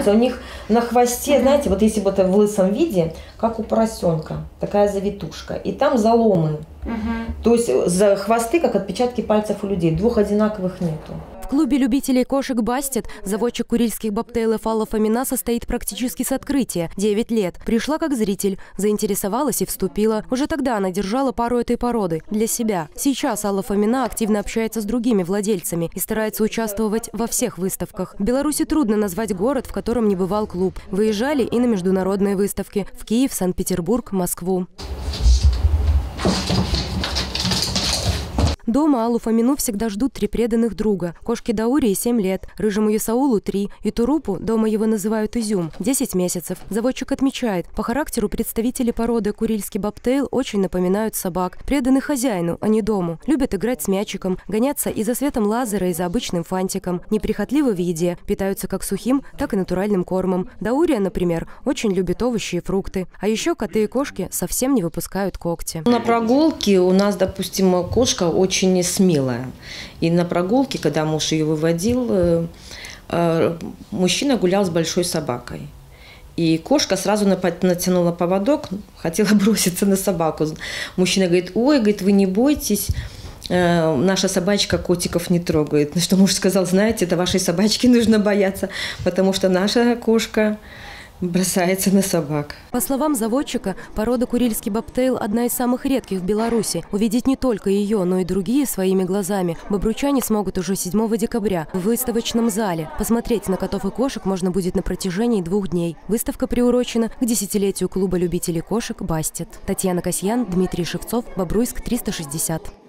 называется, у них на хвосте, знаете, вот если бы это в лысом виде, как у поросенка, такая завитушка. И там заломы. То есть за хвосты, как отпечатки пальцев у людей. Двух одинаковых нету. В клубе любителей кошек «Бастет» заводчик курильских бобтейлов Алла Фомина состоит практически с открытия. 9 лет. Пришла как зритель, заинтересовалась и вступила. Уже тогда она держала пару этой породы для себя. Сейчас Алла Фомина активно общается с другими владельцами и старается участвовать во всех выставках. В Беларуси трудно назвать город, в котором не бывал клуб. Выезжали и на международные выставки – в Киев, Санкт-Петербург, Москву. Дома Аллу Фомину всегда ждут 3 преданных друга. Кошке Даурии 7 лет, рыжему Исаулу 3 и Турупу, дома его называют Изюм, 10 месяцев. Заводчик отмечает, по характеру представители породы курильский бобтейл очень напоминают собак, преданы хозяину, а не дому. Любят играть с мячиком, гоняться и за светом лазера, и за обычным фантиком. Неприхотливы в еде, питаются как сухим, так и натуральным кормом. Даурия, например, очень любит овощи и фрукты. А еще коты и кошки совсем не выпускают когти. На прогулке у нас, допустим, кошка очень смелая. И на прогулке, когда муж ее выводил, мужчина гулял с большой собакой. И кошка сразу натянула поводок, хотела броситься на собаку. Мужчина говорит: ой, говорит, вы не бойтесь, наша собачка котиков не трогает. На что муж сказал: знаете, это вашей собачке нужно бояться, потому что наша кошка бросается на собак. По словам заводчика, порода курильский бобтейл – одна из самых редких в Беларуси. Увидеть не только ее, но и другие своими глазами бобручане смогут уже 7 декабря в выставочном зале. Посмотреть на котов и кошек можно будет на протяжении 2 дней. Выставка приурочена к 10-летию клуба любителей кошек «Бастет». Татьяна Касьян, Дмитрий Шевцов, Бобруйск, 360.